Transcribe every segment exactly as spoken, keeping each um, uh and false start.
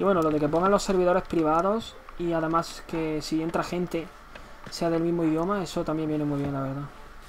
Y bueno, lo de que pongan los servidores privados y además que si entra gente sea del mismo idioma, eso también viene muy bien, la verdad.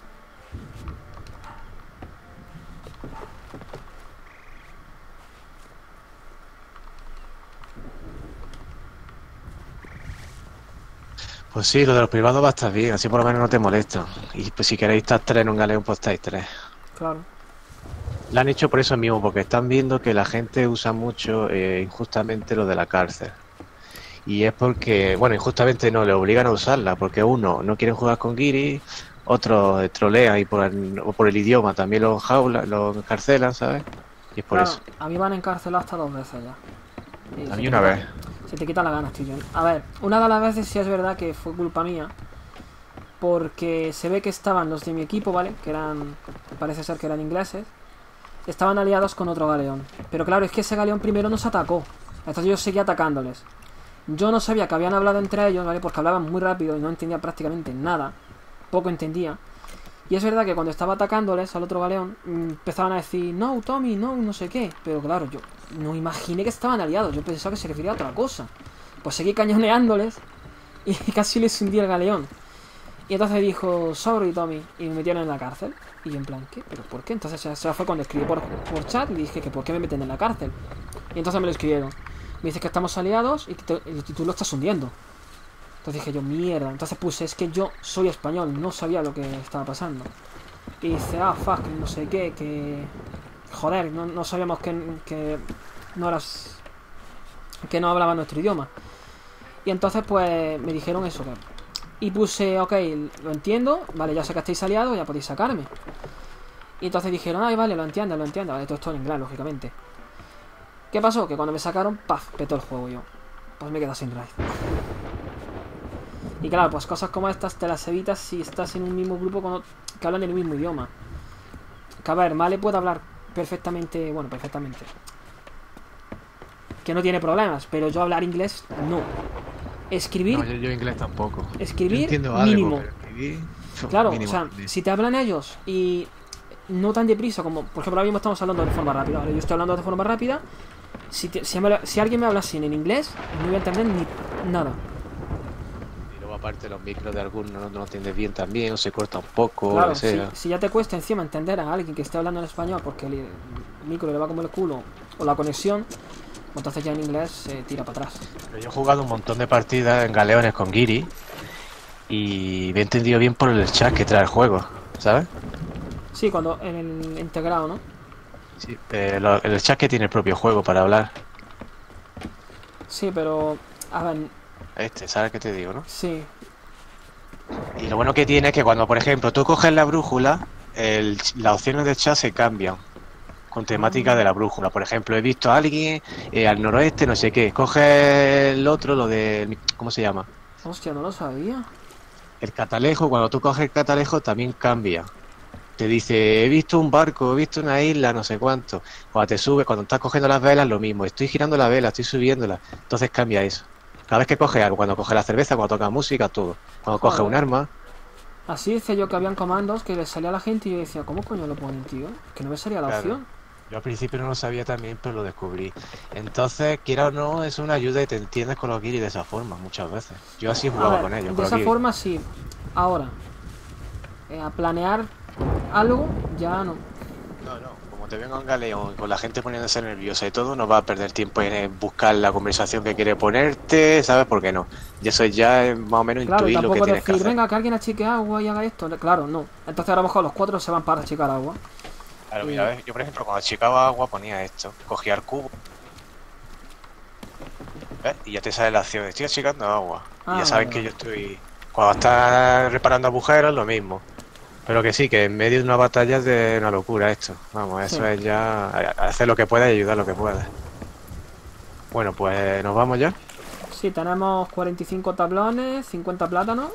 Pues sí, lo de los privados va a estar bien, así por lo menos no te molesta. Y pues si queréis estar tres en un galeón, pues estáis tres. Claro. Lo han hecho por eso mismo, porque están viendo que la gente usa mucho eh, injustamente lo de la cárcel. Y es porque, bueno, injustamente no, le obligan a usarla, porque uno, no quieren jugar con Giri, otros trolean y por el, o por el idioma también los jaulan, los encarcelan, ¿sabes? Y es por Claro, eso. a mí me han encarcelado hasta dos veces ya. Y A se mí te una quita, vez. se te quita la gana, tío. A ver, una de las veces sí es verdad que fue culpa mía. Porque se ve que estaban los de mi equipo, ¿vale? Que eran, parece ser que eran ingleses. Estaban aliados con otro galeón. Pero claro, es que ese galeón primero nos atacó. Entonces yo seguía atacándoles. Yo no sabía que habían hablado entre ellos, ¿vale? Porque hablaban muy rápido y no entendía prácticamente nada. Poco entendía. Y es verdad que cuando estaba atacándoles al otro galeón, empezaban a decir, no, Tommy, no, no sé qué. Pero claro, yo no imaginé que estaban aliados. Yo pensaba que se refería a otra cosa. Pues seguí cañoneándoles y casi les hundí el galeón. Y entonces dijo, sorry, Tommy. Y me metieron en la cárcel. Y yo en plan, ¿qué? ¿Pero por qué? Entonces ya fue cuando escribí por, por chat y dije que por qué me meten en la cárcel. Y entonces me lo escribieron. Me dice que estamos aliados y que te, y tú lo estás hundiendo. Entonces dije yo, mierda. Entonces puse, es que yo soy español, no sabía lo que estaba pasando. Y dice, ah, fuck, no sé qué, que... Joder, no, no sabíamos que, que no eras... Que no hablaba nuestro idioma. Y entonces pues me dijeron eso, que... Y puse, ok, lo entiendo, vale, ya sé que estáis aliados, ya podéis sacarme. Y entonces dijeron, ay, vale, lo entiendo, lo entiendo. Vale, todo esto en inglés, lógicamente. ¿Qué pasó? Que cuando me sacaron, paf, petó el juego yo. Pues me quedé sin raid. Y claro, pues cosas como estas te las evitas si estás en un mismo grupo con, que hablan el mismo idioma. Que a ver, Male puede hablar perfectamente, bueno, perfectamente. Que no tiene problemas, pero yo hablar inglés, no. Escribir, No, yo, yo inglés tampoco. Yo escribir, entiendo algo, mínimo. pero escribir... Claro, o mínimo sea, también. si te hablan ellos y no tan deprisa como, por ejemplo, ahora mismo estamos hablando de forma rápida, ¿vale? Yo estoy hablando de forma rápida. Si, te, si, me, si alguien me habla así en inglés, no voy a entender ni nada. Y luego aparte los micros de algunos no, no lo entiendes bien también, o se corta un poco, o lo que Claro, si, sea. si ya te cuesta encima entender a alguien que esté hablando en español porque el, el micro le va como el culo o la conexión, entonces ya en inglés se tira para atrás. Pero yo he jugado un montón de partidas en galeones con Giri y me he entendido bien por el chat que trae el juego, ¿sabes? Sí, cuando en el integrado, ¿no? Sí, eh, lo- el chat que tiene el propio juego para hablar. Sí, pero... A ver, Este, ¿sabes qué te digo, no? sí. Y lo bueno que tiene es que cuando, por ejemplo, tú coges la brújula, el- las opciones de chat se cambian con temática de Ah, la brújula. Por ejemplo, he visto a alguien eh, al noroeste, no sé qué. Coge el otro, lo de... ¿Cómo se llama? hostia, no lo sabía. El catalejo, cuando tú coges el catalejo también cambia. Te dice, he visto un barco, he visto una isla, no sé cuánto. Cuando te subes, cuando estás cogiendo las velas, lo mismo. Estoy girando la vela, estoy subiéndola. Entonces cambia eso. Cada vez que coges algo, cuando coges la cerveza, cuando tocas música, todo. Cuando coges un Joder. arma, Así decía yo que habían comandos que le salía a la gente y yo decía, ¿cómo coño lo ponen, tío? Que no me salía la claro. opción. Yo al principio no lo sabía también, pero lo descubrí. Entonces, quiera o no, es una ayuda y te entiendes con los guiris de esa forma, muchas veces. Yo así A jugaba ver, con ellos, de con los esa guiris. forma sí. Ahora, eh, a planear algo, ya no. No, no, como te vengo en galeón, con la gente poniéndose nerviosa y todo, no vas a perder tiempo en buscar la conversación que quiere ponerte, ¿sabes por qué no? Y eso ya es más o menos Claro, y intuir lo que tampoco tienes que decir, hacer. venga, que alguien achique agua y haga esto. Claro, no. Entonces a lo mejor los cuatro se van para achicar agua. Claro, mira, Y... ¿ves? Yo por ejemplo cuando achicaba agua ponía esto, cogía el cubo, ¿ves? Y ya te sale la acción, estoy achicando agua. Y ya Ah, saben vale, que vale. yo estoy... Cuando estás reparando agujeros, lo mismo. Pero que sí, que en medio de una batalla es de una locura esto. Vamos, Sí. eso es ya hacer lo que puedas y ayudar lo que puedas. Bueno, pues nos vamos ya. Sí, tenemos cuarenta y cinco tablones, cincuenta plátanos.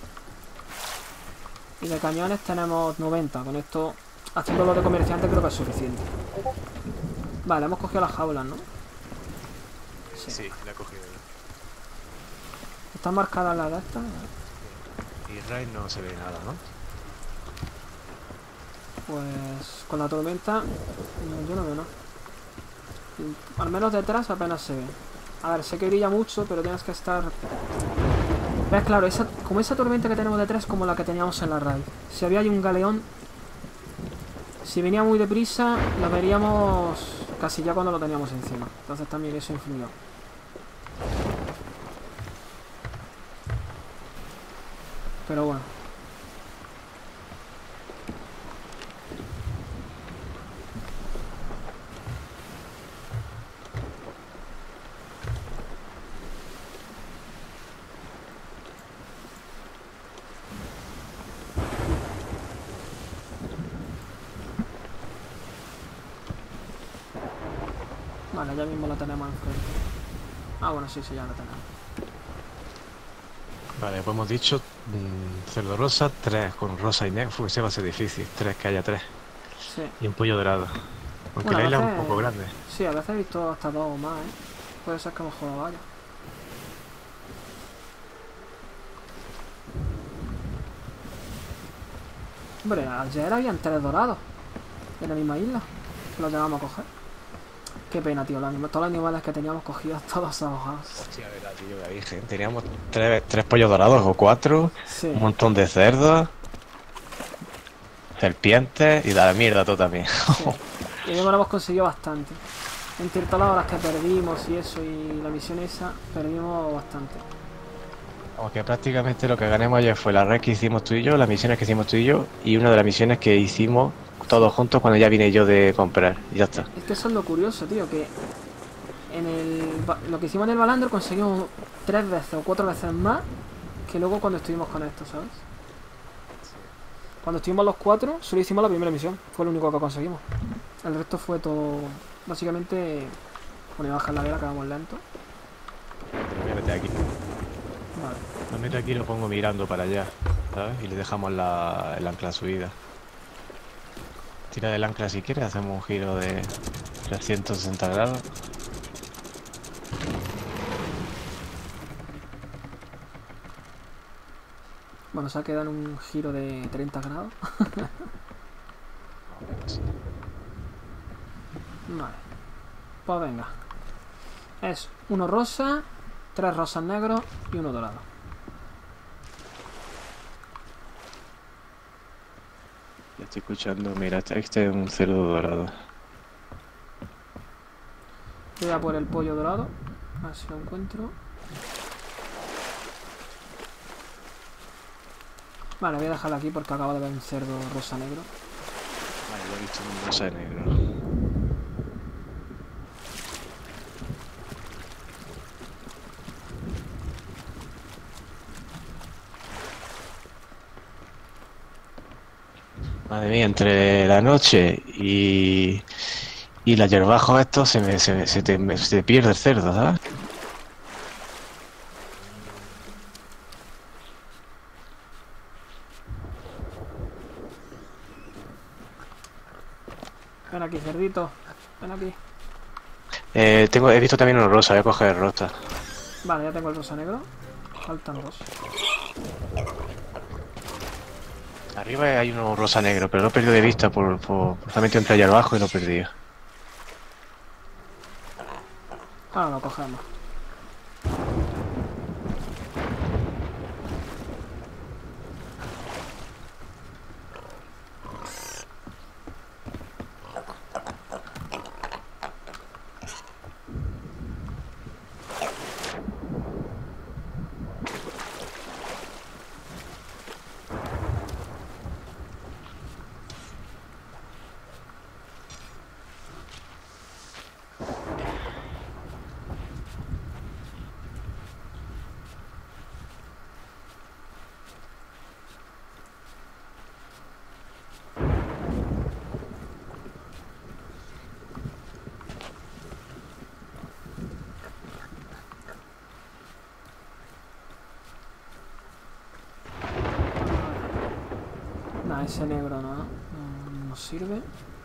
Y de cañones tenemos noventa. Con esto, haciéndolo de comerciante creo que es suficiente. Vale, hemos cogido las jaulas, ¿no? Sí. Sí, la he cogido yo. ¿Están marcadas las de estas? Y Ray no se ve nada, ¿no? Pues con la tormenta no, yo no veo nada. Al menos detrás apenas se ve. A ver, sé que brilla mucho, pero tienes que estar... ¿Ves? Claro, esa, como esa tormenta que tenemos detrás es como la que teníamos en la raid. Si había ahí un galeón, si venía muy deprisa, lo veríamos casi ya cuando lo teníamos encima. Entonces también eso influyó. Pero bueno. Vale, ya mismo la tenemos enfrente. Ah, bueno, sí, sí, ya la tenemos. Vale, pues hemos dicho mmm, cerdo rosa, tres con rosa y negro. Fue, ese va a ser difícil, tres, que haya tres. Sí. Y un pollo dorado. Aunque Bueno, la isla veces... es un poco grande. Sí, a veces he visto hasta dos o más, ¿eh? Puede ser que a lo mejor vaya. Hombre, ayer habían tres dorados en la misma isla. Que los llegamos a coger. Qué pena, tío. Los anima... Todos los animales que teníamos cogidos, todos ahogados. Hostia, verdad, tío, la virgen. Teníamos tres, tres pollos dorados o cuatro. Sí. Un montón de cerdos. Serpientes y da la mierda todo también. Sí. Y luego hemos conseguido bastante. Entre todas las horas que perdimos y eso y la misión esa, perdimos bastante. Aunque prácticamente lo que ganamos ayer fue la red que hicimos tú y yo, las misiones que hicimos tú y yo, y una de las misiones que hicimos todos juntos cuando ya vine yo de comprar. Y ya está. Es que eso es lo curioso, tío, que en el lo que hicimos en el Balandro conseguimos tres veces o cuatro veces más que luego cuando estuvimos con esto, ¿sabes? Cuando estuvimos los cuatro, solo hicimos la primera misión. Fue lo único que conseguimos. El resto fue todo... Básicamente... Bueno, bajar la vela, que vamos lento. Lo voy a meter aquí. Vale. Lo meto aquí y lo pongo mirando para allá, ¿sabes? Y le dejamos la, el ancla subida. Tira del ancla si quieres, hacemos un giro de trescientos sesenta grados. Bueno, se ha quedado en un giro de treinta grados. Vale. Pues venga. Es uno rosa, tres rosas negros y uno dorado. Ya estoy escuchando, mira, este es un cerdo dorado. Voy a por el pollo dorado. A ver si lo encuentro. Vale, voy a dejarlo aquí porque acabo de ver un cerdo rosa negro. Vale, lo he visto un rosa negro. Madre mía, entre la noche y, y la hierbajo esto se me, se, me, se, te, me, se te pierde el cerdo, ¿sabes? Ven aquí, cerdito. Ven aquí. Eh, tengo, he visto también uno rosa, voy a coger el rosa. Vale, ya tengo el rosa negro. Faltan dos. Arriba hay uno rosa negro, pero lo he perdido de vista por, por justamente entre allá abajo y lo he perdido. Ahora lo cogemos. Nah, ese negro no, no nos sirve.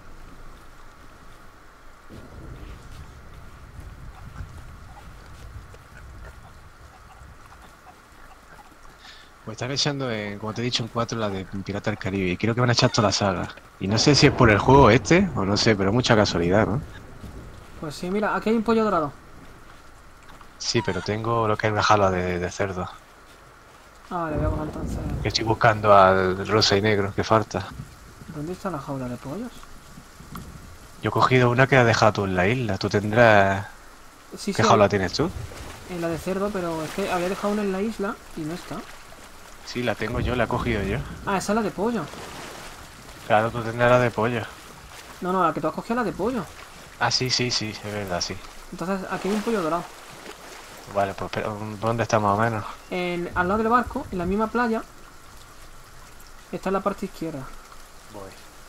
Pues están echando, en, como te he dicho, en cuatro la de Pirata del Caribe. Y creo que van a echar toda la saga. Y no sé si es por el juego este, o no sé, pero mucha casualidad, ¿no? Pues sí, mira, aquí hay un pollo dorado. Sí, pero tengo lo que es una jaula de, de cerdo. Ah, vale, voy a coger entonces. Que estoy buscando al rosa y negro que falta. ¿Dónde está la jaula de pollos? Yo he cogido una que has dejado tú en la isla. Tú tendrás... Sí, ¿Qué sí, hay jaula tienes tú? en la de cerdo, pero es que había dejado una en la isla y no está. Sí, la tengo yo, la he cogido yo. Ah, esa es la de pollo. Claro, tú tendrás la de pollo. No, no, la que tú has cogido es la de pollo. Ah, sí, sí, sí, es verdad, sí. Entonces, aquí hay un pollo dorado. Vale, pues pero, ¿dónde está más o menos? En, al lado del barco, en la misma playa, está en la parte izquierda. Voy.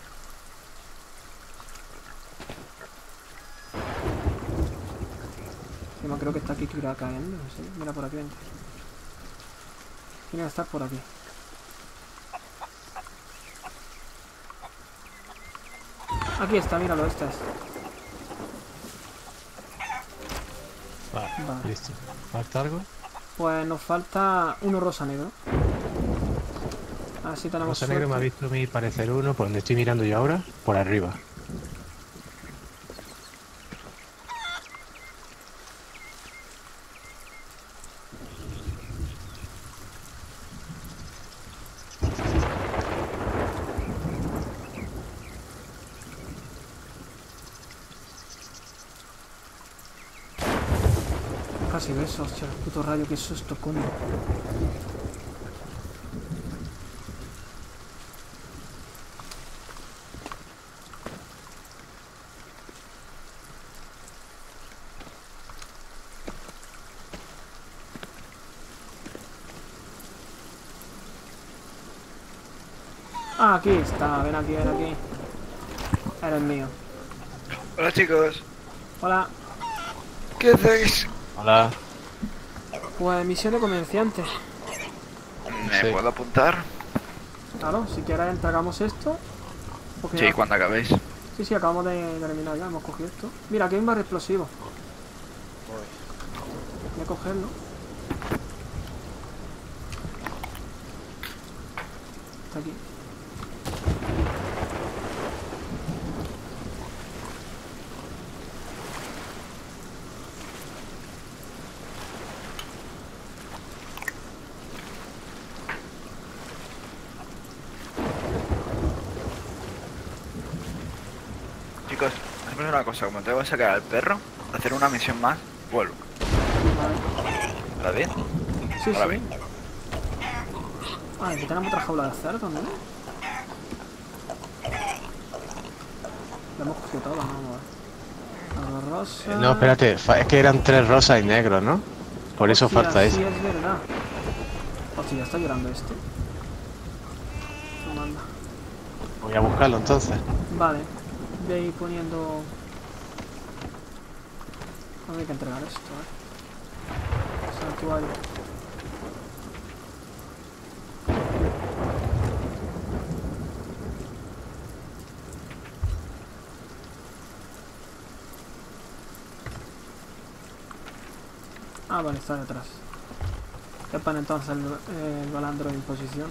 Yo creo que está aquí que irá cayendo. Sí, mira por aquí, vente. Tiene que estar por aquí. Aquí está, míralo, esta es. Vale, Vale. listo. ¿Falta algo? Pues nos falta uno rosa negro. Así tenemos Rosa suerte. negro me ha visto mi parecer uno, por donde estoy mirando yo ahora, por arriba. Casi beso, hostia, puto rayo, qué susto, coño. Ah, aquí está, ven aquí, ven aquí. Eres mío. Hola chicos, Hola, ¿qué hacéis? Hola. pues misión de comerciante. ¿Me Sí. puedo apuntar? Claro, si quieres entregamos esto. Porque Sí, ya- cuando acabéis. sí, sí, acabamos de terminar ya, hemos cogido esto. Mira, aquí hay un barrio explosivo. Voy a cogerlo. Está aquí. Chicos, hacemos una cosa, como tengo que sacar al perro, hacer una misión más, vuelvo. Vale. ¿Está bien? Sí, Ahora sí. bien. Ah, aquí tenemos otra jaula de cerdo, ¿no? La hemos cogido todas, vamos a ver. Algo rosa. No, espérate, fa- es que eran tres rosas y negros, ¿no? Por eso Hostia, falta sí, ese. es verdad. Hostia, ya está llorando este. No manda. Voy a buscarlo entonces. Vale. Voy a ir poniendo... ¿Dónde hay que entregar esto, eh? Santuario. Ah, vale, está detrás. Ya pone entonces el, el balandro en posición.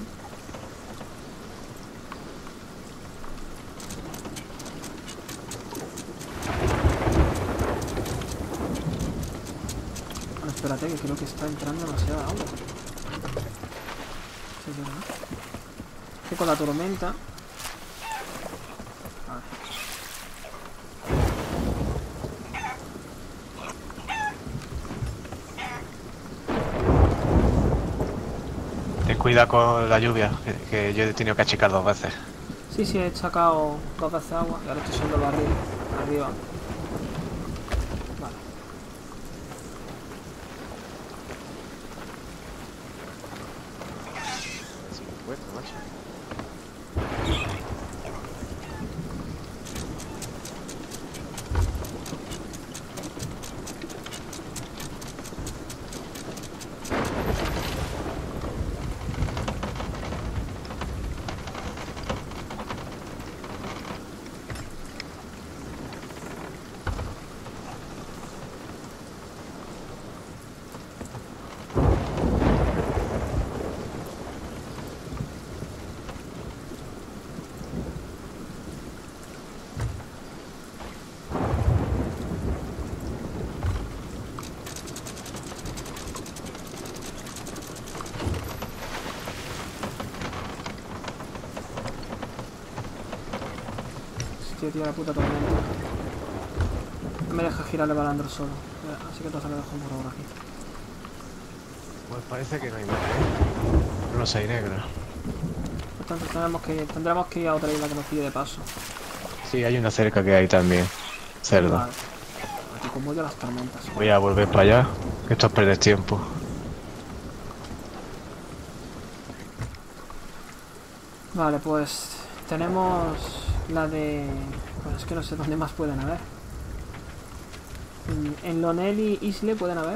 Bueno, espérate, que creo que está entrando demasiada agua. Sí, es verdad. Que con la tormenta... A ver. Ten cuidado con la lluvia, que, que yo he tenido que achicar dos veces. Sí, sí, he sacado dos veces agua y ahora estoy subiendo el barril arriba. Vale. Hostia, tío, la puta tormenta. No me deja girar el balandro solo. Así que entonces lo dejo por ahora aquí. Pues parece que no hay más, ¿eh? Rosa y negra. Entonces tendremos que, tendremos que ir a otra isla que nos pille de paso. Sí, hay una cerca que hay también. Cerdo. Vale. Aquí como yo las tormentas. Voy a volver para allá, que esto es perder tiempo. Vale, pues tenemos la de... Bueno, es que no sé dónde más pueden haber. En- En Lonely Isle pueden haber.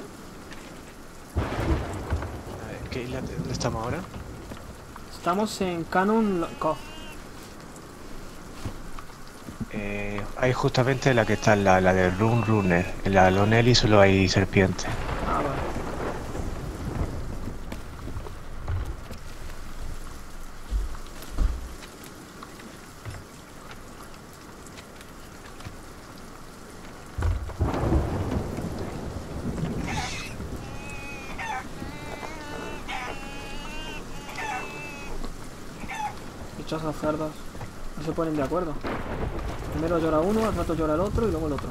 A ver, ¿qué isla, dónde estamos ahora? Estamos en Canon Lo- Cove. Eh, hay justamente la que está, la, la de Run Runner. En la Lonely solo hay serpientes. Ah, vale. Dichosos cerdos. No se ponen de acuerdo. Primero llora uno, al rato llora el otro y luego el otro.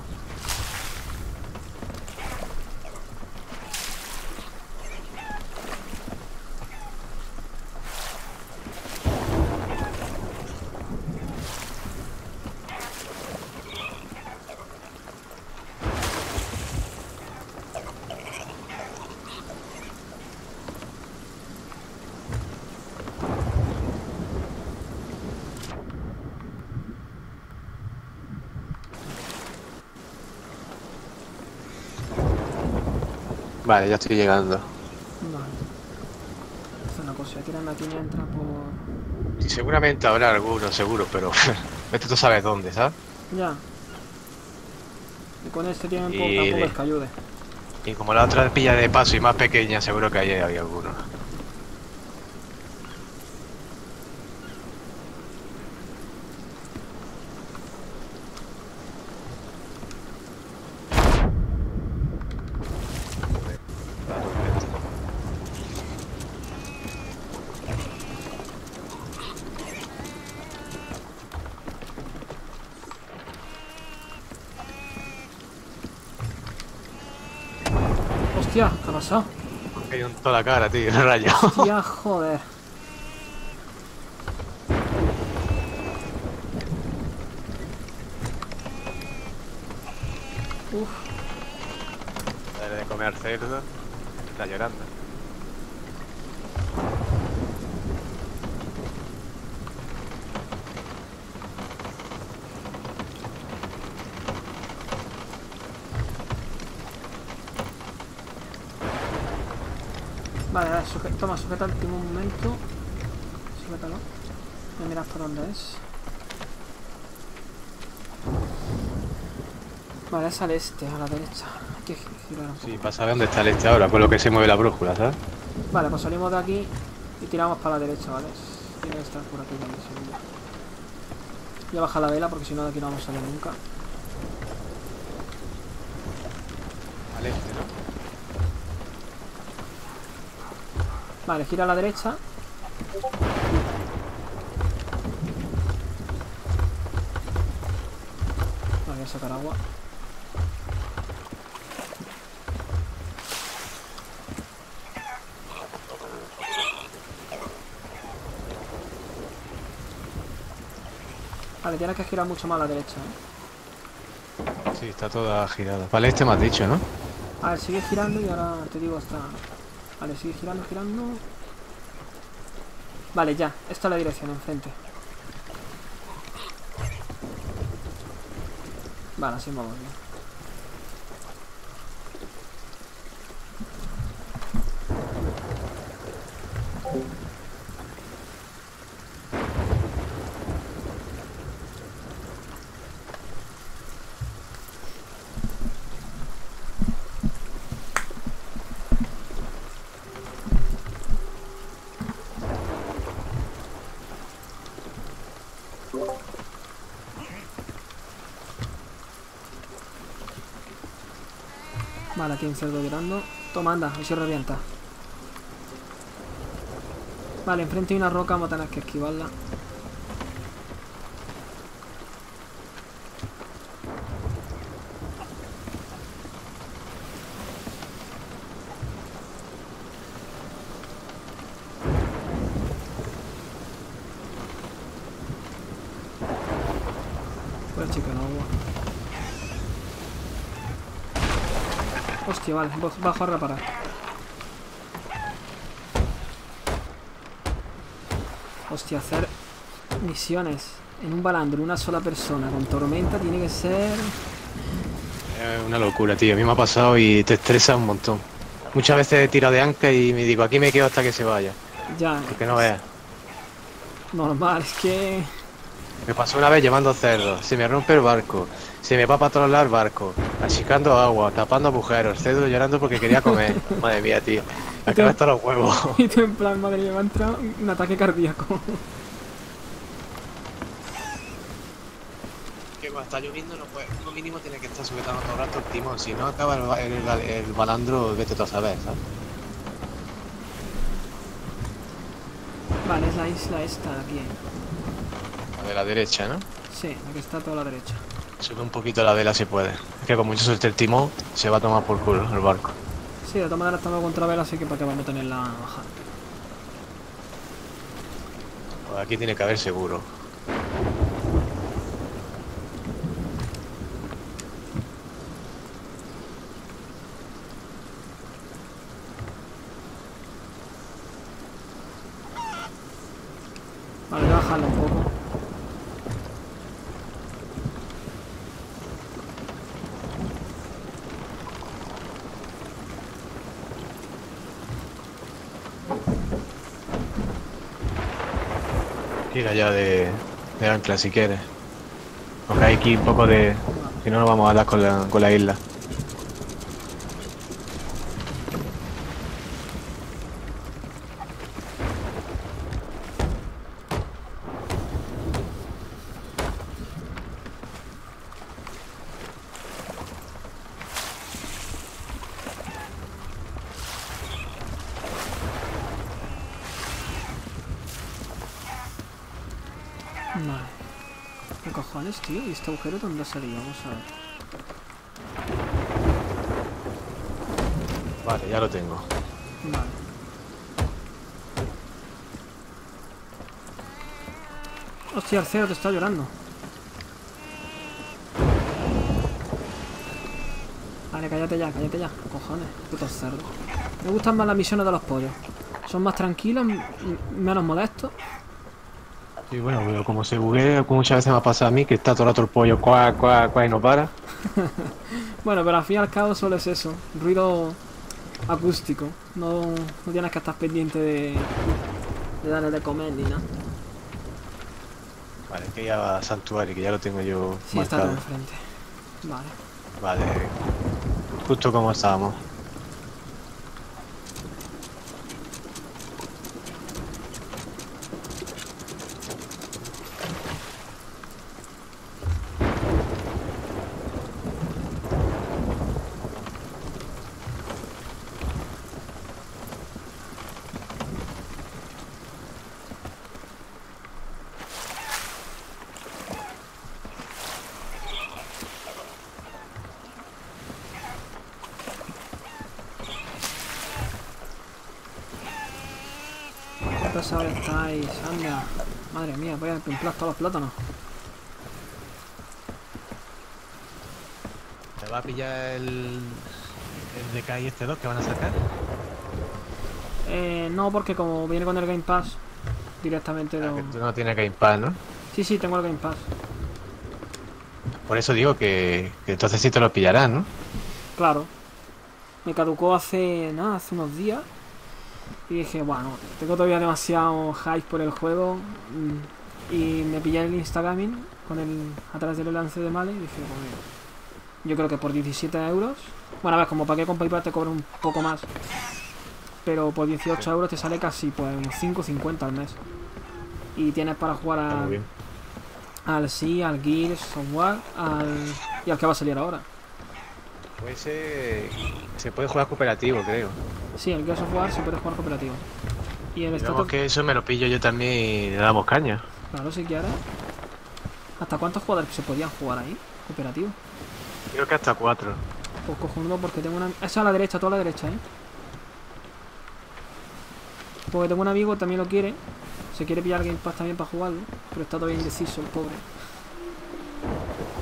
Vale, ya estoy llegando. Vale. Es una cosa, tiran aquí mientras por... Y seguramente habrá alguno, seguro, pero vete tú sabes dónde, ¿sabes? Ya. Y con este tiempo Y tampoco de- es que ayude. Y como la otra pilla de paso y más pequeña, seguro que ahí había alguno. Hostia, ¿qué ha pasado? Me ha caído en toda la cara, tío, el rayo. Hostia, joder. Uf, Dale de comer cerdo. Está llorando. vale, a ver, suje- toma, sujeta el último momento. Sujétalo. Voy a mirar por dónde es. Vale, es al este, a la derecha. Hay que girar un poco. Sí, para saber dónde está el este ahora, con lo que se mueve la brújula, ¿sabes? Vale, pues salimos de aquí y tiramos para la derecha, ¿vale? Tiene que estar por aquí donde seguro. Voy a bajar la vela porque si no de aquí no vamos a salir nunca. Al este, ¿no? Vale, gira a la derecha. Vale, voy a sacar agua. Vale, tienes que girar mucho más a la derecha, ¿eh? Sí, está toda girada. Vale, este me has dicho, ¿no? A ver, sigue girando y ahora te digo hasta... Vale, sigue girando, girando... Vale, ya. Esta es la dirección, enfrente. Vale, así vamos bien. Vale, aquí hay un cerdo llorando. Toma, anda, a ver si revienta. Vale, enfrente hay una roca, vamos a tener que esquivarla. Pues chica, el agua. Hostia, vale, bajo a reparar. Hostia, hacer misiones en un balandro, una sola persona con tormenta tiene que ser... Es una locura, tío. A mí me ha pasado y te estresa un montón. Muchas veces he tirado de anca y me digo, aquí me quedo hasta que se vaya. Ya. Porque no veas. Normal, es que... Me pasó una vez llevando cerdos, se me rompe el barco, se me va para todos lados el barco, achicando agua, tapando agujeros, cerdo llorando porque quería comer. Madre mía, tío. Me acaba hasta los huevos. Y tú en plan, madre mía, me ha entrado un ataque cardíaco. Que cuando está lloviendo no puede, lo mínimo tiene que estar sujetando todo el rato el timón, si no acaba el, ba- el, el- el balandro, vete tú a saber, ¿sabes? Vale, es la isla esta de aquí. La de la derecha, ¿no? Sí, la que está a toda la derecha. Sube un poquito la vela si puede. Es que con mucho suerte el timón se va a tomar por culo el barco. Sí, de todas maneras estamos contra vela, así que para qué vamos a tenerla bajada. Pues aquí tiene que haber seguro. Vale, voy a bajarla un poco. Tira ya de, de ancla si quieres. Porque hay aquí un poco de... Si no, nos vamos a dar con la, con la isla. Vale. ¿Qué cojones, tío? ¿Y este agujero dónde ha salido? Vamos a ver. Vale, ya lo tengo. Vale. Hostia, el cero te está llorando. Vale, cállate ya, cállate ya. Cojones, puto cerdo. Me gustan más las misiones de los pollos. Son más tranquilas, m- menos molestos. Sí, bueno, pero como se buguea, como muchas veces me ha pasado a mí, que está todo el rato el pollo, cuá, cuá, cuá, y no para. Bueno, pero al fin y al cabo solo es eso. Ruido acústico. No, no tienes que estar pendiente de, de darle de comer ni nada. Vale, que ya va a Santuario, que ya lo tengo yo Sí, está todo marcado. enfrente. Vale. Vale, justo como estábamos. ¿Qué pesados estáis? Anda. Madre mía, voy a pimplar todos los plátanos. ¿Te va a pillar el, el D K I este dos que van a sacar? Eh, no, porque como viene con el Game Pass, directamente Ah, lo... que tú no tienes Game Pass, ¿no? Sí, sí, tengo el Game Pass. Por eso digo que, que entonces sí te lo pillarás, ¿no? Claro. Me caducó hace... nada, hace unos días. Y dije, bueno, tengo todavía demasiado hype por el juego. mm, Y me pillé el Instagaming con el a través del lance de Male y dije, pues mira, yo creo que por diecisiete euros... Bueno, a ver, como para que con PayPal te cobra un poco más. Pero por dieciocho euros te sale casi pues unos cinco cincuenta al mes. Y tienes para jugar Está muy a, bien. al Sí, al Gears, Software, al... y al que va a salir ahora. Pues ese se puede jugar cooperativo, creo. Sí, el Gears of War se puede jugar cooperativo. Y el Digamos Status... que eso me lo pillo yo también y le damos caña. Claro, si quieres. ¿Hasta cuántos jugadores se podían jugar ahí? Cooperativo. Creo que hasta cuatro. Pues cojonudo porque tengo una... Eso a la derecha, todo a la derecha, ¿eh? Porque tengo un amigo que también lo quiere. Se quiere pillar Game Pass también para jugarlo. Pero está todavía indeciso, el pobre.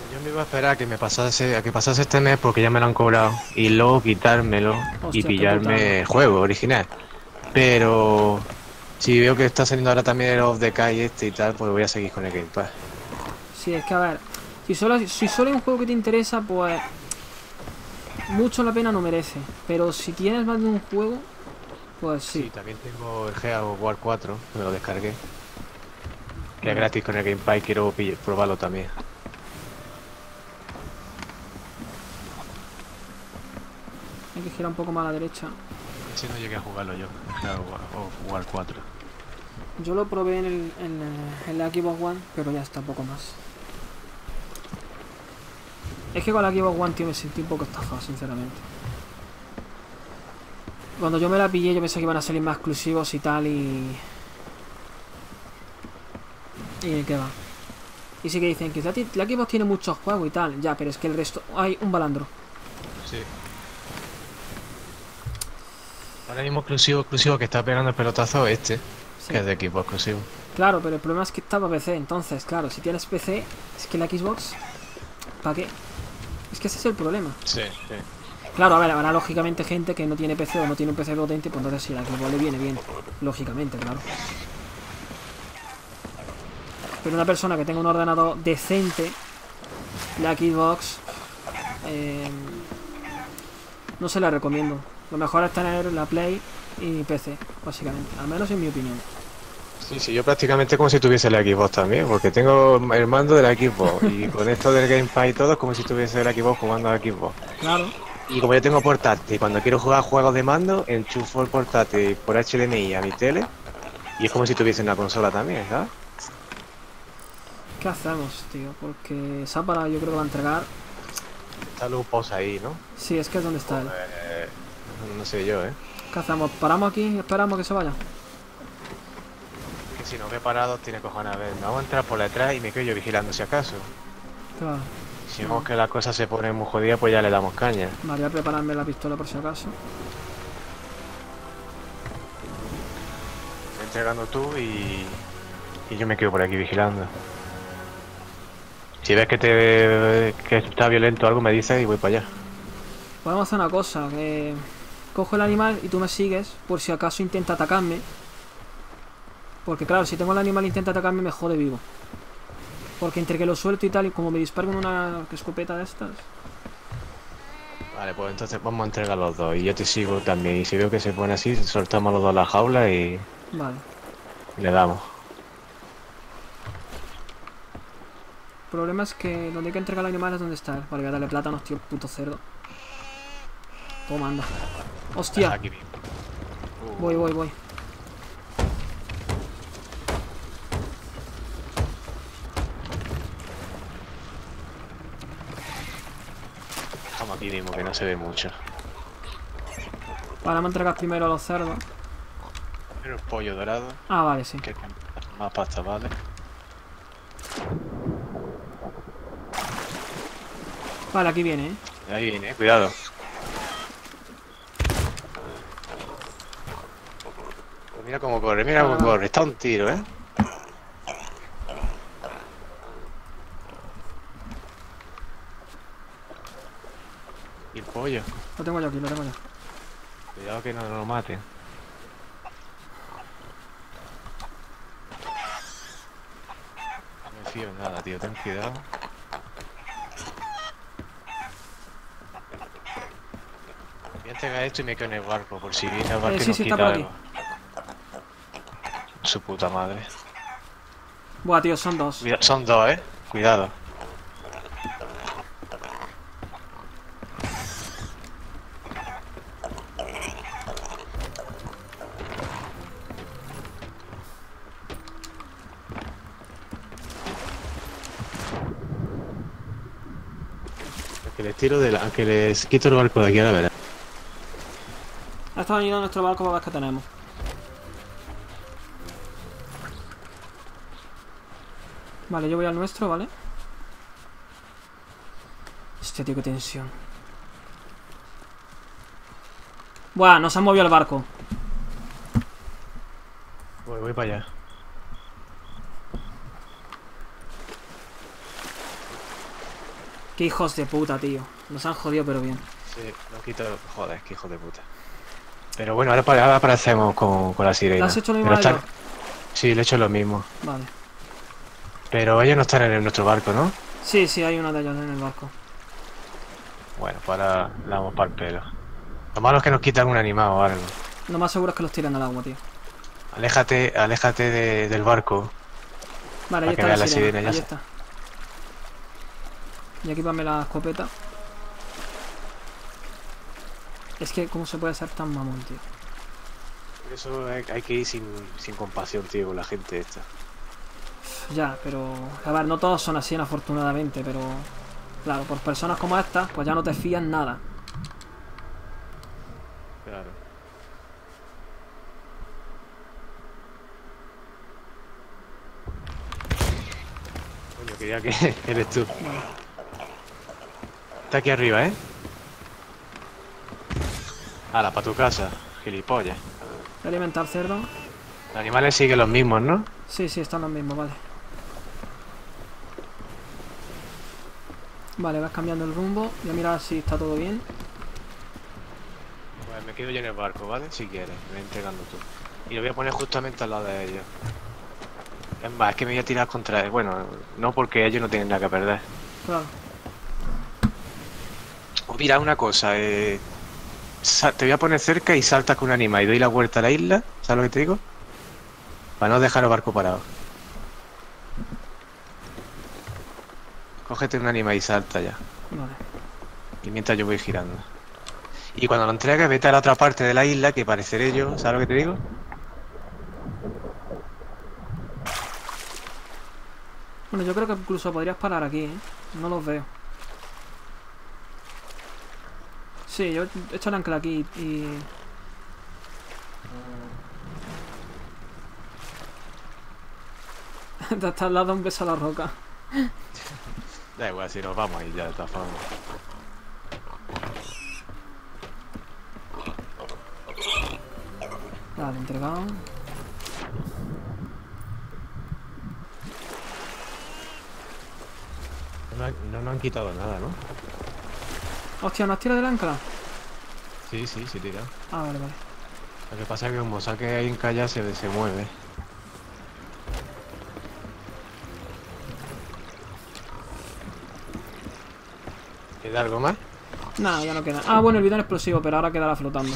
Yo me iba a esperar a que me pasase, a que pasase este mes porque ya me lo han cobrado y luego quitármelo Hostia, y qué pillarme el juego original. Pero si veo que está saliendo ahora también el Off the Calle este y tal, pues voy a seguir con el Game Pass. Sí, es que a ver, si solo, si solo hay un juego que te interesa, pues mucho la pena no merece. Pero si tienes más de un juego, pues Sí, sí. también tengo el Gears of War cuatro, que me lo descargué. Que es Vale. gratis con el Game Pass y quiero pill- probarlo también. Hay que girar un poco más a la derecha. Ese no llegué a jugarlo yo, el Gears of War, of War cuatro. Yo lo probé en, el, en, el- en la Xbox One, pero ya está, poco más. Es que con la Xbox One, tío, me sentí un poco estafado, sinceramente. Cuando yo me la pillé, yo pensé que iban a salir más exclusivos y tal, y... Y qué va. Y sí que dicen que la, ti- la Xbox tiene muchos juegos y tal. Ya, pero es que el resto... Hay un balandro. Sí. Ahora mismo exclusivo, exclusivo que está pegando el pelotazo este, Sí. que es de equipo exclusivo. Claro, pero el problema es que está para P C. Entonces, claro, si tienes P C, es que la Xbox... ¿Para qué? Es que ese es el problema. Sí, sí. Claro, a ver, habrá lógicamente gente que no tiene P C o no tiene un P C potente, pues entonces sí, la Xbox le viene bien. Lógicamente, claro. Pero una persona que tenga un ordenador decente, la Xbox... Eh, no se la recomiendo. Lo mejor es tener la Play y P C, básicamente. Al menos en mi opinión. Sí, sí, yo prácticamente como si tuviese la Xbox también, porque tengo el mando de la Xbox y con esto del Game Pass y todo es como si tuviese la Xbox jugando a la Xbox. Claro. Y como yo tengo portátil, cuando quiero jugar juegos de mando, enchufo el portátil por H D M I a mi tele y es como si tuviese una consola también, ¿sabes? ¿Qué hacemos, tío? Porque Zapara yo creo que va a entregar... Está luz posa ahí, ¿no? Sí, es que es donde está él. Eh, no sé yo, ¿eh? ¿Qué hacemos? ¿Paramos aquí y esperamos que se vaya? Que si no ve parados tiene cojones a ver. Vamos a entrar por detrás y me quedo yo vigilando si acaso. Claro. Si vemos que la cosa se pone muy jodida, pues ya le damos caña. Vale, voy a prepararme la pistola por si acaso. Ve entregando tú y... y yo me quedo por aquí vigilando. Si ves que te que está violento o algo, me dices y voy para allá. Podemos hacer una cosa, que... Cojo el animal y tú me sigues por si acaso intenta atacarme. Porque claro, si tengo el animal e intenta atacarme me jode vivo. Porque entre que lo suelto y tal, y como me disparo con una escopeta de estas... Vale, pues entonces vamos a entregar los dos y yo te sigo también. Y si veo que se pone así, soltamos los dos la jaula y, Vale. y le damos. El problema es que donde hay que entregar el animal es donde está él. Vale, voy a darle plátanos, tío, puto cerdo. Toma, anda. Hostia. Aquí mismo. Uh, Voy, voy, voy. Estamos aquí mismo, que no se ve mucho. Vale, vamos a entregar primero a los cerdos. Pero el pollo dorado, Ah, vale, sí. que es más pasta, vale. Vale, aquí viene, ¿eh? Ahí viene, eh, cuidado. Pues mira cómo corre, mira cómo Ah. corre. Está un tiro, ¿eh? Y el pollo. Lo tengo yo aquí, lo tengo yo. Cuidado que no, no lo maten. No me fío en nada, tío. Ten cuidado. Voy a entregar esto y me quedo en el barco por si viene a ver Eh, que sí, nos sí, está quita por aquí. algo. Su puta madre. Buah, tío, son dos. Cuida- son dos, eh. Cuidado. Que les tiro de la... que les quito el barco de aquí, ahora verás. Ha estado venido a nuestro barco para ver qué tenemos. Vale, yo voy al nuestro, ¿vale? Hostia, tío, qué tensión. Buah, nos han movido el barco. Voy, voy para allá. Qué hijos de puta, tío. Nos han jodido, pero bien. Sí, no quito... Joder, qué hijo de puta. Pero bueno, ahora, para, ahora aparecemos con, con la sirena. ¿Le has hecho lo mismo Pero a están... ellos? Sí, le he hecho lo mismo. Vale. Pero ellos no están en nuestro barco, ¿no? Sí, sí, hay una de ellos en el barco. Bueno, pues ahora le damos para el pelo. Lo malo es que nos quitan un animal o algo. Lo más seguro es que los tiren al agua, tío. Aléjate, aléjate de- del barco. Vale, ahí Para que está la veas la sirena. sirena, ya Ahí sé. está. Y equipame la escopeta. Es que, ¿cómo se puede ser tan mamón, tío? Por eso hay, hay que ir sin, sin compasión, tío, con la gente esta. Ya, pero... A ver, no todos son así, afortunadamente, pero... Claro, por personas como estas, pues ya no te fías nada. Claro. Coño, quería que eres tú. Está aquí arriba, ¿eh? Hala, para tu casa, gilipollas. Voy a alimentar cerdo. Los animales siguen los mismos, ¿no? Sí, sí, están los mismos, vale. Vale, vas cambiando el rumbo. Voy a mirar si está todo bien. Pues me quedo yo en el barco, ¿vale? Si quieres, me voy entregando tú. Y lo voy a poner justamente al lado de ellos. Es más, es que me voy a tirar contra él. Bueno, no porque ellos no tienen nada que perder. Claro. Oh, mira, una cosa, eh... sa- te voy a poner cerca y saltas con un animal y doy la vuelta a la isla, ¿sabes lo que te digo? Para no dejar el barco parado. Cógete un animal y salta ya. Vale. Y mientras yo voy girando. Y cuando lo entregues, vete a la otra parte de la isla, que pareceré yo, ¿sabes lo que te digo? Bueno, yo creo que incluso podrías parar aquí, ¿eh? No los veo. Sí, yo he hecho el ancla aquí y... Te estás dando un beso a la roca. Da igual, si nos vamos ahí ya de todas formas. Vale, entregado. No, no nos han quitado nada, ¿no? Hostia, ¿no has tirado del ancla? Sí, sí, sí, tira. Ah, vale, vale. Lo que pasa es que como saque ahí en calla se, se mueve. ¿Queda algo más? Nada, ya no queda. Ah, bueno, el bidón explosivo, pero ahora quedará flotando.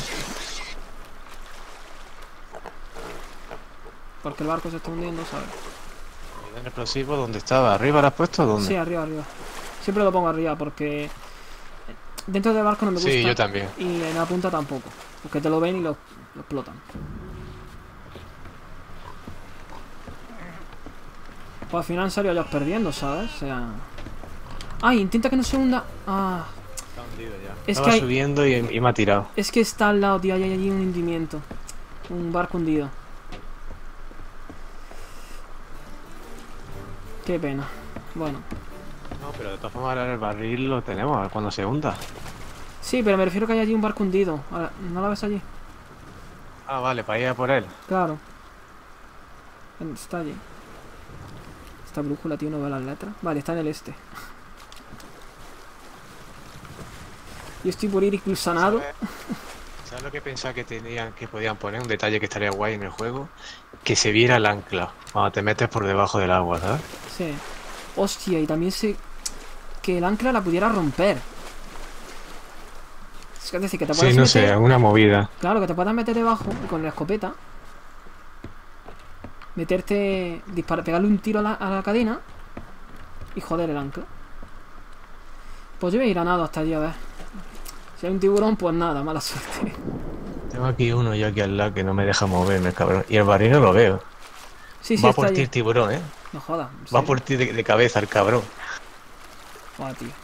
Porque el barco se está hundiendo, ¿sabes? ¿El explosivo dónde estaba? ¿Arriba lo has puesto o dónde? Sí, arriba, arriba. Siempre lo pongo arriba porque... Dentro del barco no me gusta. Sí, yo también. Y en la punta tampoco. Porque te lo ven y lo, lo explotan. Pues al final han salido ellos perdiendo, ¿sabes? O sea... ¡Ay! Intenta que no se hunda. Ah, Está hundido ya. Es Estaba que hay- subiendo y, y me ha tirado. es que está al lado, tío. Hay allí un hundimiento. Un barco hundido. Qué pena. Bueno. No, pero de todas formas ahora el barril lo tenemos, a ver cuando se hunda. Sí, pero me refiero que hay allí un barco hundido. Ahora, ¿no la ves allí? Ah, vale, para ir a por él. Claro. Está allí. Esta brújula, tío, no ve las letras. Vale, está en el este. Yo estoy por ir inclusanado. ¿Sabes? ¿Sabes lo que pensaba que tenían, que podían poner? Un detalle que estaría guay en el juego. Que se viera el ancla cuando te metes por debajo del agua, ¿sabes? Sí. Hostia, y también sé que el ancla la pudiera romper. Es decir, que te puedes Sí, no meter... sé, alguna movida. Claro, que te puedas meter debajo y con la escopeta. Meterte... Disparar, pegarle un tiro a la, a la cadena. Y joder el ancla. Pues yo voy a ir a nado hasta allí, a ver. Si hay un tiburón, pues nada, mala suerte. Tengo aquí uno yo aquí al lado que no me deja moverme, cabrón. Y el barril no lo veo. Sí, sí, Va está por ti allí. el tiburón, ¿eh? No jodas. ¿en Va serio? por ti de, de cabeza el cabrón. Joder, tío.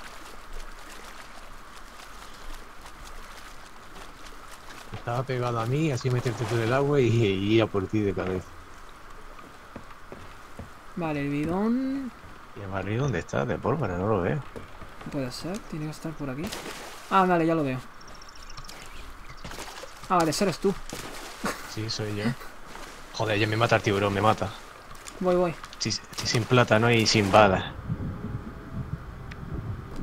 Estaba pegado a mí, así meterte tú en el agua y, y ir a por ti de cabeza. Vale, el bidón... ¿Y el barril dónde está? De pólvora, no lo veo. No puede ser, tiene que estar por aquí. Ah, vale, ya lo veo. Ah, vale, ese eres tú. Sí, soy yo. Joder, ya me mata el tiburón, me mata. Voy, voy. Sí, sí, sin plátano y sin balas.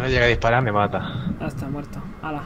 me llega a disparar, me mata. Ya está, muerto. Hala.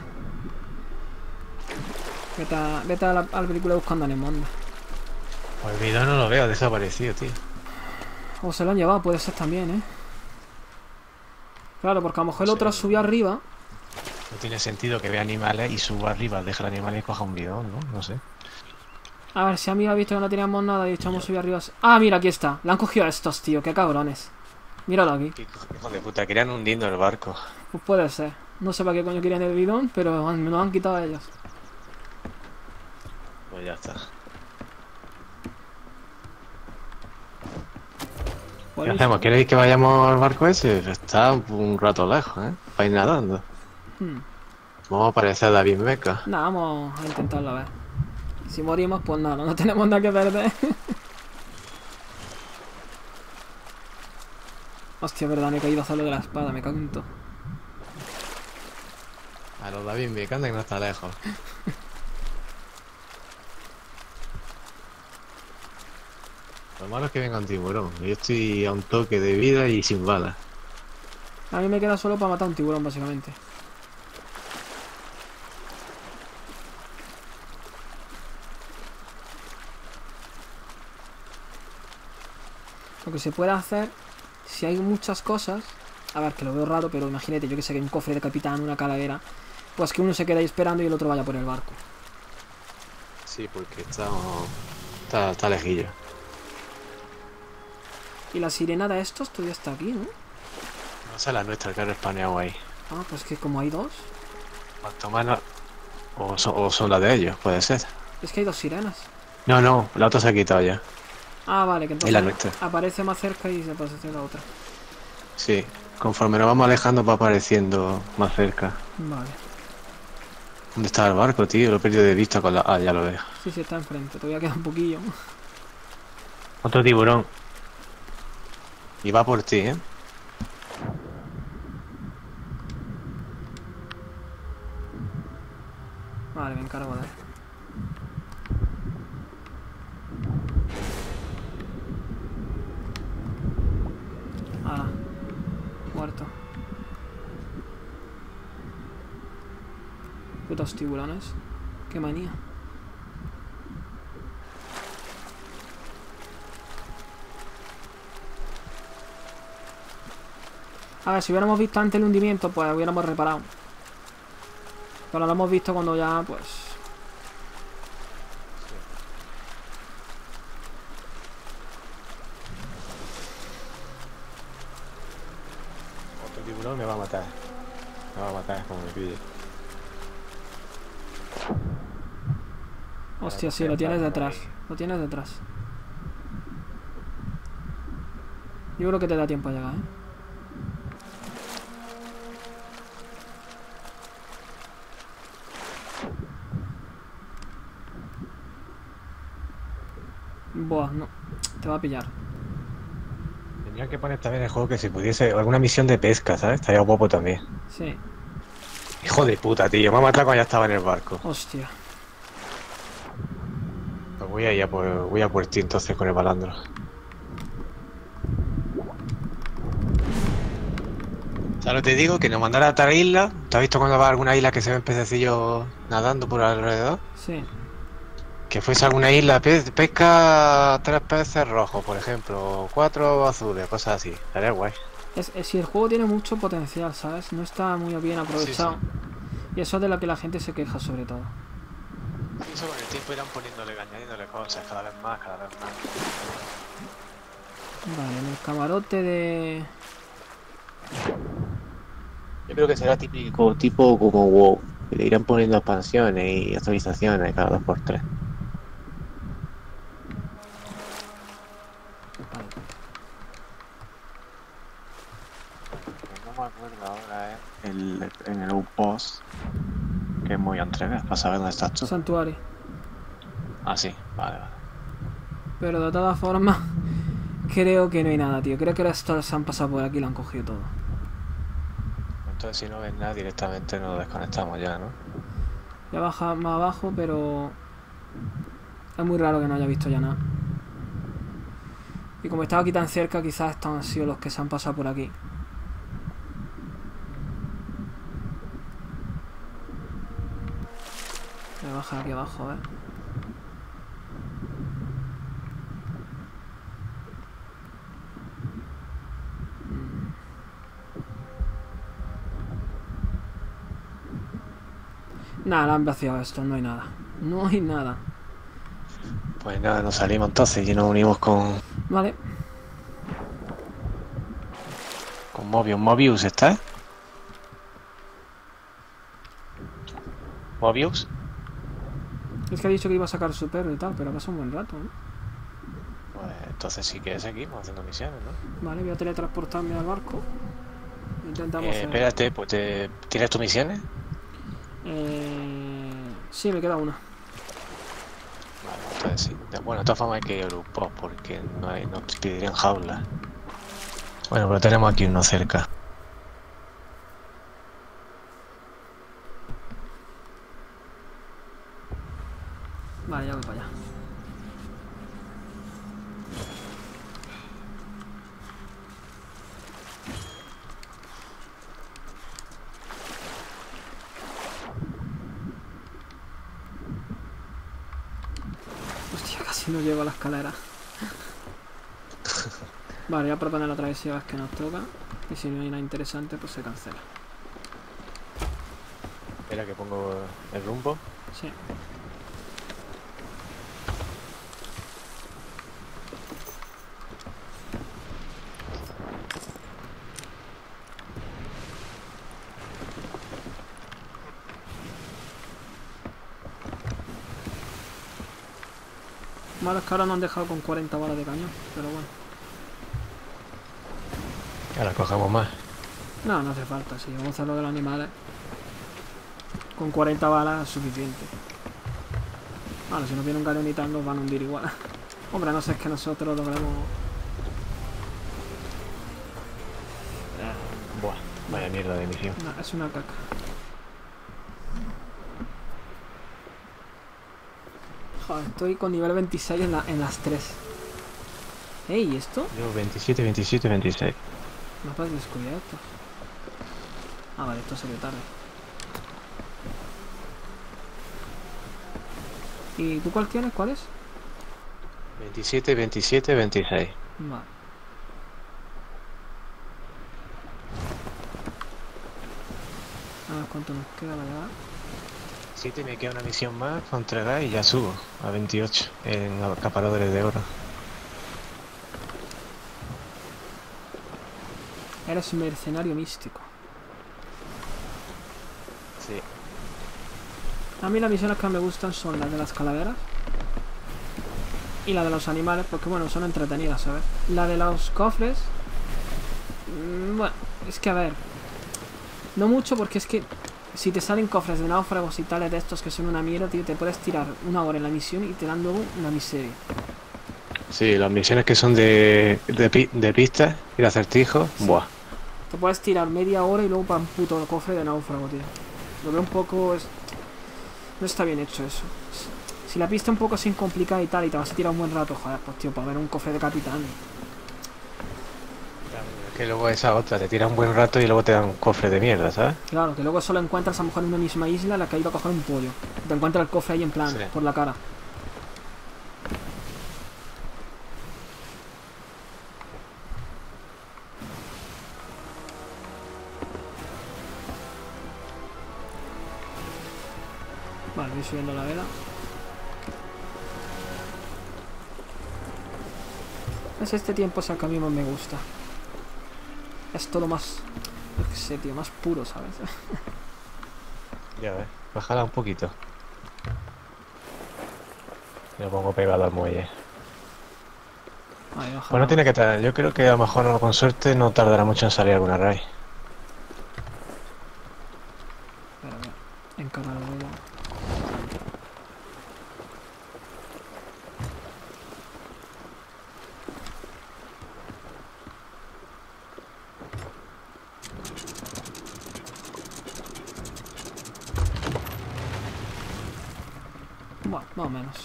Vete a, vete a la, a la película buscando a Nemo, anda. Pues el video no lo veo, ha desaparecido, tío. O se lo han llevado, puede ser también, ¿eh? Claro, porque a lo mejor el Sí. otro subió arriba. No tiene sentido que vea animales y suba arriba, deje el animal y coja un bidón, ¿no? No sé. A ver, si a mí ha visto que no teníamos nada y echamos subir arriba. Ah, mira, aquí está. Le han cogido a estos, tío. Qué cabrones. Míralo aquí. Qué hijo de puta, querían hundiendo el barco. Pues puede ser. No sé para qué coño querían el bidón, pero han- me lo han quitado a ellos. Pues ya está. Por ¿Qué eso. hacemos? ¿Queréis que vayamos al barco ese? Está un rato lejos, ¿eh? Para ir nadando. Hmm. Vamos a parecer a David Meca. Nada, vamos a intentarlo a ver. Si morimos, pues nada, no tenemos nada que perder. Hostia, verdad, me he caído a hacer lo de la espada, me cago en todo. A los David Meca, anda que no está lejos. Lo malo es que venga un tiburón. Yo estoy a un toque de vida y sin balas. A mí me queda solo para matar a un tiburón, básicamente. Lo que se puede hacer, si hay muchas cosas, a ver, que lo veo raro, pero imagínate, yo que sé, que hay un cofre de capitán, una calavera, pues que uno se quede ahí esperando y el otro vaya por el barco. Sí, porque está, está, está lejillo. Y la sirena de estos todavía está aquí, ¿no? No sé la nuestra que ha respaneado ahí. Ah, pues que como hay dos, Cuanto más no- O son, o son las de ellos, puede ser. es que hay dos sirenas. No, no, la otra se ha quitado ya. Ah, vale, que Es la entonces nuestra. aparece más cerca y se pasa hacia la otra. Sí, conforme nos vamos alejando va apareciendo más cerca. Vale. ¿Dónde está el barco, tío? Lo he perdido de vista con la... Ah, ya lo veo. Sí, sí, está enfrente, todavía queda un poquillo. Otro tiburón. Y va por ti, ¿eh? Vale, me encargo de él. Ah, muerto. Putos tiburones. Qué manía. A ver, si hubiéramos visto antes el hundimiento, pues hubiéramos reparado. Pero lo hemos visto cuando ya, pues... Otro tiburón me va a matar. Me va a matar como me pille. Hostia, sí, lo tienes detrás. Lo tienes detrás. Yo creo que te da tiempo a llegar, ¿eh? Buah, no. Te va a pillar. Tendrían que poner también en el juego que si pudiese alguna misión de pesca, ¿sabes? Estaría guapo también. Sí. Hijo de puta, tío. Me ha matado cuando ya estaba en el barco. Hostia. Pues voy a ir a por, voy a por ti entonces con el balandro. Ya lo te digo, que nos mandara a otra isla. ¿Te has visto cuando va a alguna isla que se ven pececillos nadando por alrededor? Sí. Que fuese a alguna isla, pe- pesca tres peces rojos, por ejemplo, o cuatro azules, cosas así. Estaría guay. Es, es- si el juego tiene mucho potencial, ¿sabes? No está muy bien aprovechado. Y eso es de lo que la gente se queja, sobre todo. Eso con el tiempo irán poniéndole, añadiéndole cosas cada vez más, cada vez más. Vale, en el camarote de... Yo creo que será típico, tipo como WoW, que le irán poniendo expansiones y actualizaciones cada dos por tres. Vale. No me acuerdo ahora, ¿eh? El, en el outpost, que es muy entrega, para saber dónde estás tú. Santuario. Ah, sí, vale, vale. Pero de todas formas, creo que no hay nada, tío. Creo que estos se han pasado por aquí y lo han cogido todo. Entonces si no ves nada directamente nos desconectamos ya, ¿no? Ya baja más abajo, pero... es muy raro que no haya visto ya nada. Y como estaba aquí tan cerca, quizás estos han sido los que se han pasado por aquí. bajar aquí abajo, a ver. Nada, la han vaciado esto, no hay nada. No hay nada. Pues nada, nos salimos entonces y nos unimos con, Vale. con Mobius. Mobius, ¿estás? Mobius. Es que ha dicho que iba a sacar su perro y tal, pero pasa un buen rato, ¿no? Pues entonces sí que seguimos haciendo misiones, ¿no? Vale, voy a teletransportarme al barco. Intentamos Eh, hacer... espérate, pues te... ¿tienes tus misiones? Eh... Sí, me queda una. Vale, entonces sí. De- Bueno, de todas formas hay que ir a grupos porque no hay, no te pedirían jaulas. Bueno, pero tenemos aquí uno cerca. Vale, ya voy para allá. Hostia, casi no llego a la escalera. Vale, voy a proponer otra vez si ves que nos toca. Y si no hay nada interesante, pues se cancela. Espera que pongo el rumbo. Sí. Malo es que ahora nos han dejado con cuarenta balas de cañón, pero bueno. Ahora cogemos más. No, no hace falta, si vamos a hacer lo de los animales. Con cuarenta balas es suficiente. Bueno, si nos viene un galón y tal, nos van a hundir igual. Hombre, no sé, es que nosotros logramos... Buah, vaya mierda de misión. No, es una caca. Joder, estoy con nivel veintiséis en, la, en las tres. Ey, ¿y esto? Yo veintisiete, veintisiete, veintiséis. Mapas descubiertos. Ah, vale, esto salió tarde. ¿Y tú cuál tienes? ¿Cuál es? veintisiete, veintisiete, veintiséis. Vale. A ver cuánto nos queda para llegar. siete me queda una misión más contra Gai y ya subo a veintiocho en acaparadores de oro. Eres un mercenario místico. Sí. A mí las misiones que más me gustan son las de las calaveras y la de los animales, porque bueno, son entretenidas, ¿sabes? La de los cofres... mmm, bueno, es que a ver... No mucho, porque es que si te salen cofres de náufragos y tales de estos que son una mierda, tío, te puedes tirar una hora en la misión y te dan luego una miseria. Sí, las misiones que son de, de, pi- de pistas y de acertijos, Sí. buah. Te puedes tirar media hora y luego para un puto cofre de náufrago, tío. Lo veo un poco... Es... No está bien hecho eso. Si la pista es un poco sin complicada y tal y te vas a tirar un buen rato, joder, pues tío, para ver un cofre de capitán. Es que luego esa otra, te tira un buen rato y luego te dan un cofre de mierda, ¿sabes? Claro, que luego solo encuentras a lo mejor en una misma isla la que ha ido a coger un pollo. Te encuentras el cofre ahí en plan, Sí. por la cara. Vale, voy subiendo la vela. Es este tiempo es el que a mí más me gusta. Es todo más... Yo qué sé, tío, más puro, ¿sabes? Ya ves, bájala un poquito. Me lo pongo pegado al muelle. Ahí, baja. Pues no tiene que tardar, yo creo que a lo mejor con suerte no tardará mucho en salir alguna raíz. Espera, espera. Encarar la vela. Bueno, más o menos.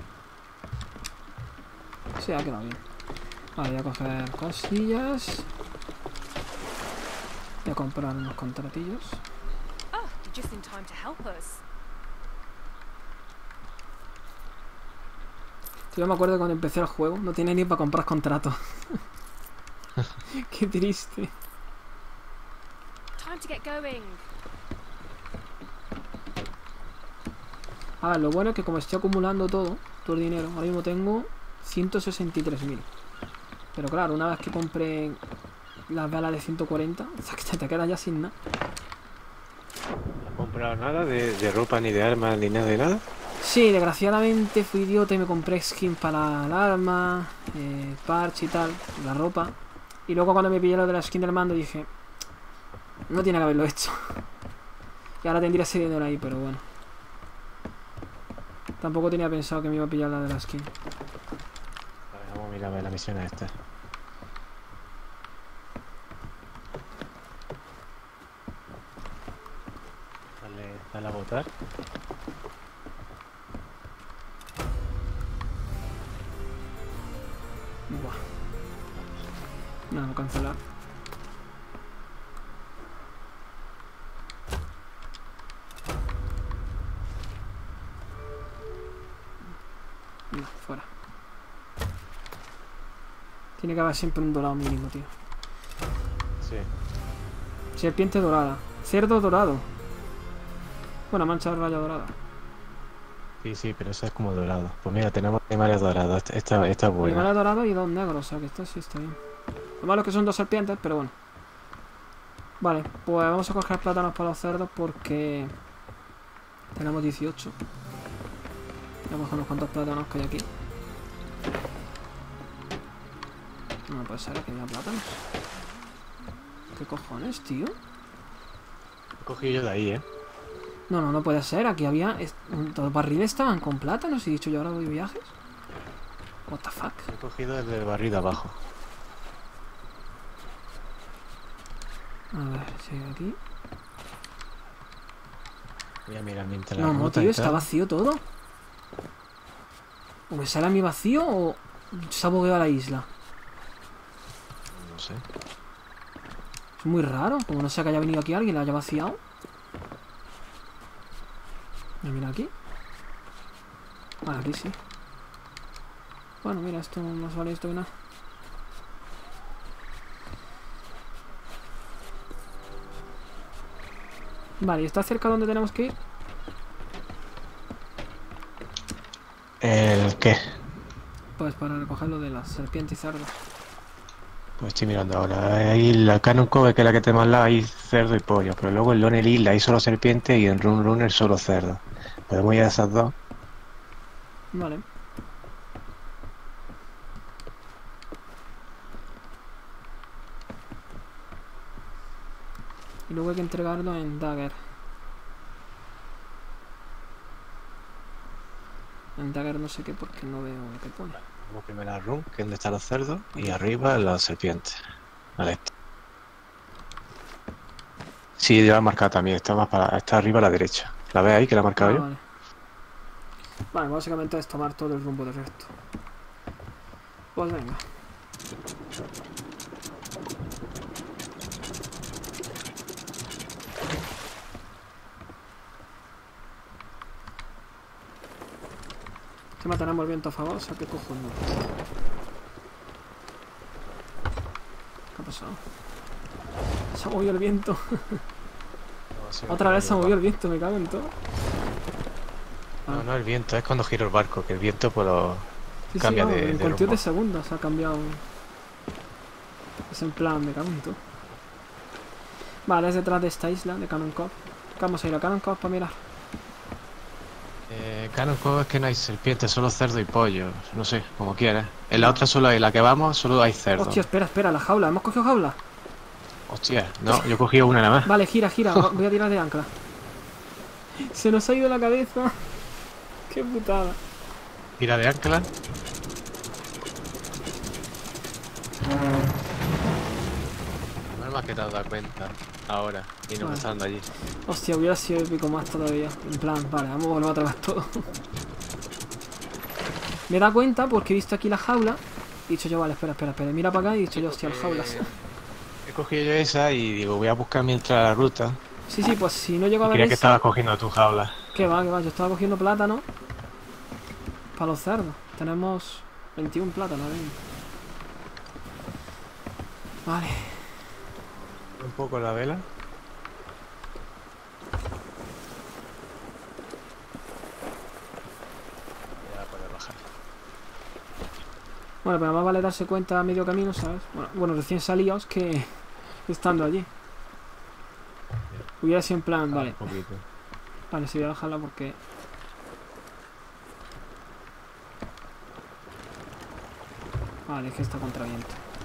Sí, ha quedado bien. Vale, voy a coger cosillas. Voy a comprar unos contratillos. Oh, you're just in time to help us. Yo me acuerdo cuando empecé el juego, no tenía ni para comprar contratos. Qué triste. Time to get going. A ver, lo bueno es que como estoy acumulando todo, todo el dinero, ahora mismo tengo ciento sesenta y tres mil. Pero claro, una vez que compré las velas de ciento cuarenta, o sea que te, te quedas ya sin nada. ¿No has comprado nada de, de ropa, ni de armas, ni nada de nada? Sí, desgraciadamente fui idiota y me compré skin para el arma, eh, parche y tal, la ropa. Y luego cuando me pillé lo de la skin del mando dije, no tiene que haberlo hecho. Y ahora tendría ese dinero ahí, pero bueno. Tampoco tenía pensado que me iba a pillar la de la skin. A ver, vamos a mirar a ver la misión esta. Dale, dale a votar. Buah. No, no cancelar. No, fuera. Tiene que haber siempre un dorado mínimo, tío. Sí. Serpiente dorada. Cerdo dorado. Bueno, mancha de raya dorada. Sí, sí, pero eso es como dorado. Pues mira, tenemos animales dorados. Esta, esta, esta es buena. Animales dorados y dos negros, o sea que esto sí está bien. Lo malo es que son dos serpientes, pero bueno. Vale, pues vamos a coger plátanos para los cerdos porque tenemos dieciocho. Vamos a coger unos cuantos plátanos que hay aquí. No puede ser que haya plátanos. ¿Qué cojones, tío? He cogido yo de ahí, ¿eh? No, no, no puede ser. Aquí había... Todos los barriles estaban con plátanos y dicho yo ahora voy de viajes. What the fuck. He cogido el del barril de abajo. A ver, si hay aquí. Voy a mirar mientras la No, no, ruta y tío, está tal. vacío todo. ¿O me sale a mí vacío o se ha bugueado la isla? No sé. Es muy raro, como no sé que haya venido aquí alguien y la haya vaciado. Mira, mira aquí. Vale, aquí sí. Bueno, mira, esto no nos vale esto de nada. Vale, ¿y está cerca donde tenemos que ir? ¿El qué? Pues para recoger lo de las serpientes y cerdos. Pues estoy mirando ahora. Ahí la Cannon Cove, que es la que tenemos al lado, hay cerdo y pollo. Pero luego en Lonely Isle hay solo serpiente y en Run Runner solo cerdo. Podemos ir a esas dos. Vale. Y luego hay que entregarlo en Dagger. En Dagger no sé qué porque no veo lo que pone. Vamos primero a Run, que es donde están los cerdos, y arriba las serpientes. Vale. Sí, ya la he marcado también. Está más para, está arriba a la derecha. ¿La ves ahí que la he marcado Ah, yo? vale. Vale, básicamente es tomar todo el rumbo del resto. Pues venga. Se matarán el viento a favor, o sea que cojo no. ¿Qué ha pasado? Se ha movido el viento. Otra vez se ha movido el viento, me cago en todo. No, no el viento, es cuando gira el barco, que el viento pues lo Sí, cambia sí, de, no, en de cuestión rumbo. de segundos ha cambiado. Es en plan, me cago en todo. Vale, es detrás de esta isla, de Cannon Cove. Vamos a ir a Cannon Cove para mirar. Eh, Cannon Cove es que no hay serpientes, solo cerdo y pollo. No sé, como quieras. En la otra solo hay, la que vamos, solo hay cerdo. Hostia, espera, espera, la jaula. ¿Hemos cogido jaula? Hostia, no, yo he cogido una nada más. Vale, gira, gira. Voy a tirar de ancla. Se nos ha ido la cabeza. Qué putada. Tira de ancla. No más que te has dado cuenta ahora y no Vale. me está dando allí. Hostia, hubiera sido épico más todavía. En plan, vale, vamos a volver otra vez todo. Me he dado cuenta porque he visto aquí la jaula. Y he dicho yo, vale, espera, espera, espera. Mira para acá y he dicho yo, hostia, las jaulas. Eh, He cogido yo esa y digo, voy a buscar mientras la ruta. Sí, sí, pues si no llego a ver Quería que esa... estabas cogiendo tu jaula. Que va, que va, yo estaba cogiendo plátano para los cerdos. tenemos veintiún plátanos. ¿eh? Vale. Un poco la vela. Ya puede bajar. Bueno, pero más vale darse cuenta a medio camino, ¿sabes? Bueno, bueno recién salidos que estando allí. Hubiera sido en plan, vale. Un poquito. Vale, sí voy a bajarla porque... Vale, es que está contra viento.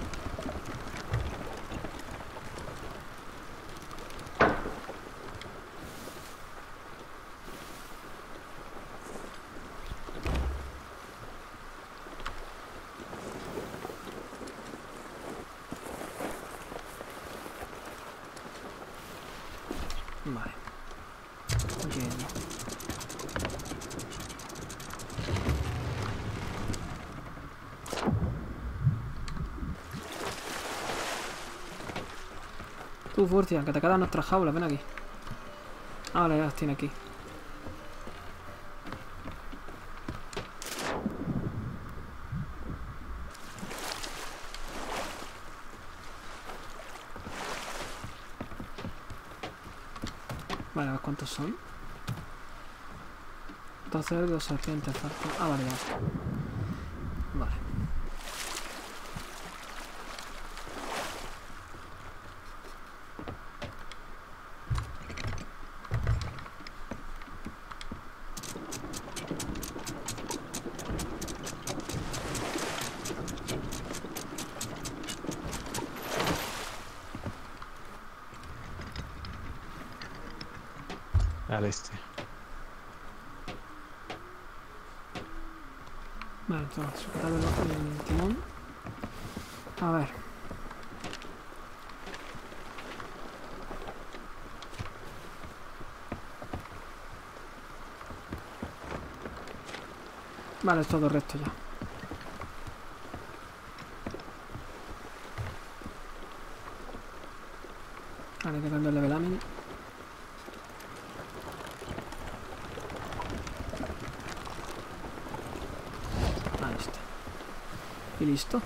Vale. Aquí hay uno. Tú, Furcia, que te quedan nuestras jaulas, ven aquí. Ah, vale, ya las tiene aquí. Vale, a ver cuántos son. Dos cerdos, dos serpientes, falta. Ah, vale, ya. Vale. Al este. Vale, entonces, sujetar el, el timón. A ver. Vale, es todo recto ya. Vale, hay que cambiarle velámina. Ahí está. Y listo.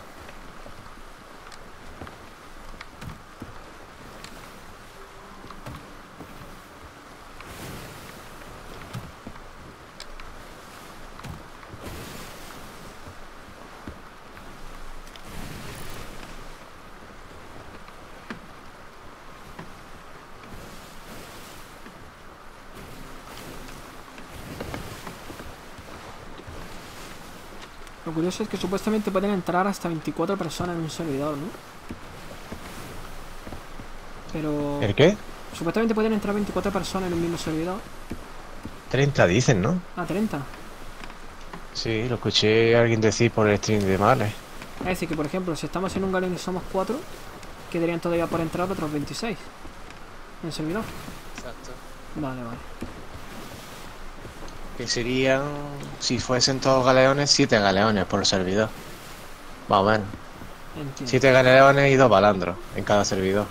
Lo curioso es que supuestamente pueden entrar hasta veinticuatro personas en un servidor, ¿no? Pero... ¿El qué? Supuestamente pueden entrar veinticuatro personas en un mismo servidor. treinta dicen, ¿no? Ah, treinta. Sí, lo escuché a alguien decir por el stream de Males. Es decir, que por ejemplo, si estamos en un galeón y somos cuatro, quedarían todavía por entrar otros veintiséis en el servidor. Exacto. Vale, vale. Que serían, si fuesen todos galeones, siete galeones por servidor. Más o menos. Entiendo. Siete galeones y dos balandros en cada servidor.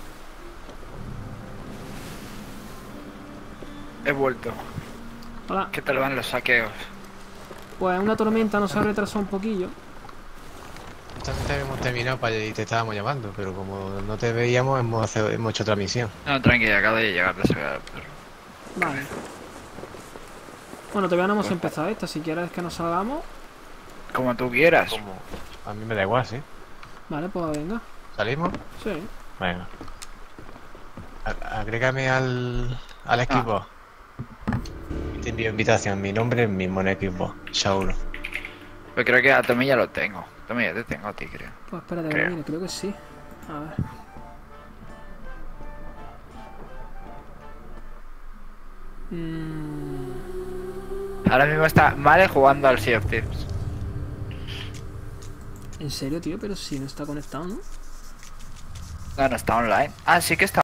He vuelto. Hola. ¿Qué tal van los saqueos? Pues una tormenta nos ha retrasado un poquillo. Justamente habíamos terminado para y te estábamos llamando, pero como no te veíamos, hemos, hace- hemos hecho otra misión. No, tranquila, acabo de llegar de sacar al perro. Vale. Bueno, todavía no hemos empezado esta. Si quieres que nos salgamos. Como tú quieras. Como- A mí me da igual, ¿sí? Vale, pues venga. ¿Salimos? Sí. Venga. A- Agrégame al, al equipo. Te envío invitación. Mi nombre es mismo en equipo. Shaul. Pues creo que a Tommy ya lo tengo. Tommy ya te tengo a ti, creo. Pues espérate, que Creo. lo mire, creo que sí. A ver. Mm, Ahora mismo está Male jugando al Sea of Thieves. ¿En serio, tío? Pero si no está conectado, ¿no? No, no está online. Ah, sí que está